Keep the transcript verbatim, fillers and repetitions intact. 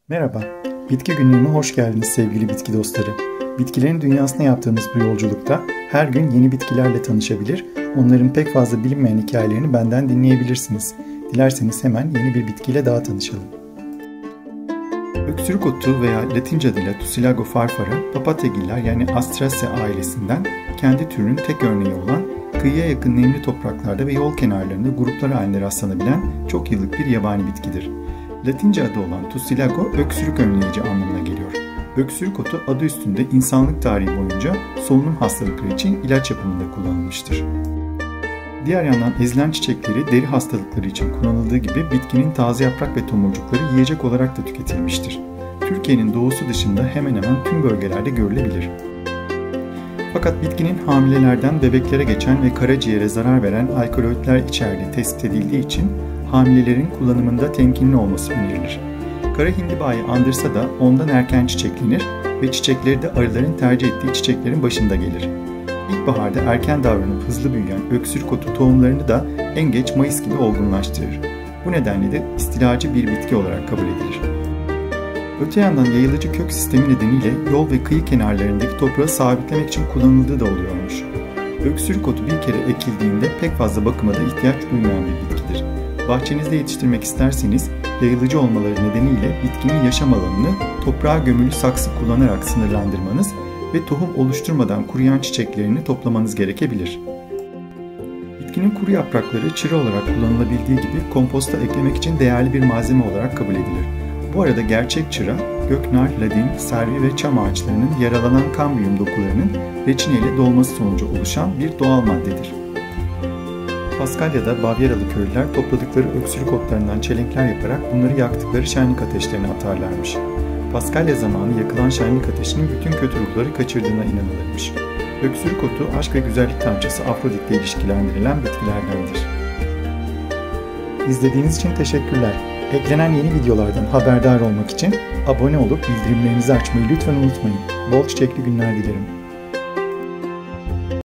Merhaba, Bitki Günlüğü'ne hoş geldiniz sevgili bitki dostları. Bitkilerin dünyasına yaptığımız bu yolculukta her gün yeni bitkilerle tanışabilir, onların pek fazla bilinmeyen hikayelerini benden dinleyebilirsiniz. Dilerseniz hemen yeni bir bitkiyle daha tanışalım. Öksürük otu veya Latince adıyla Tussilago farfara, papatyagiller yani Astraceae ailesinden kendi türünün tek örneği olan kıyıya yakın nemli topraklarda ve yol kenarlarında gruplar halinde rastlanabilen çok yıllık bir yabani bitkidir. Latince adı olan Tussilago, öksürük önleyici anlamına geliyor. Öksürük otu adı üstünde insanlık tarihi boyunca solunum hastalıkları için ilaç yapımında kullanılmıştır. Diğer yandan ezilen çiçekleri deri hastalıkları için kullanıldığı gibi bitkinin taze yaprak ve tomurcukları yiyecek olarak da tüketilmiştir. Türkiye'nin doğusu dışında hemen hemen tüm bölgelerde görülebilir. Fakat bitkinin hamilelerden bebeklere geçen ve karaciğere zarar veren alkaloidler içerdiği tespit edildiği için hamilelerin kullanımında temkinli olması önerilir. Kara hindibayı andırsa da ondan erken çiçeklenir ve çiçekleri de arıların tercih ettiği çiçeklerin başında gelir. İlkbaharda erken davranıp hızlı büyüyen öksürük otu tohumlarını da en geç Mayıs gibi olgunlaştırır. Bu nedenle de istilacı bir bitki olarak kabul edilir. Öte yandan yayılıcı kök sistemi nedeniyle yol ve kıyı kenarlarındaki toprağı sabitlemek için kullanıldığı da oluyormuş. Öksürük otu bir kere ekildiğinde pek fazla bakıma da ihtiyaç duymayan bir bitkidir. Bahçenizde yetiştirmek isterseniz yayılıcı olmaları nedeniyle bitkinin yaşam alanını toprağa gömülü saksı kullanarak sınırlandırmanız ve tohum oluşturmadan kuruyan çiçeklerini toplamanız gerekebilir. Bitkinin kuru yaprakları çıra olarak kullanılabildiği gibi komposta eklemek için değerli bir malzeme olarak kabul edilir. Bu arada gerçek çıra, göknar, ladin, servi ve çam ağaçlarının yaralanan kambiyum dokularının reçineyle dolması sonucu oluşan bir doğal maddedir. Paskalya'da Bavyeralı köylüler topladıkları öksürük otlarından çelenkler yaparak bunları yaktıkları şenlik ateşlerine atarlarmış. Paskalya zamanı yakılan şenlik ateşinin bütün kötü ruhları kaçırdığına inanılırmış. Öksürük otu aşk ve güzellik tanrıçası Afrodit'le ilişkilendirilen bitkilerdendir. İzlediğiniz için teşekkürler. Eklenen yeni videolardan haberdar olmak için abone olup bildirimlerinizi açmayı lütfen unutmayın. Bol çiçekli günler dilerim.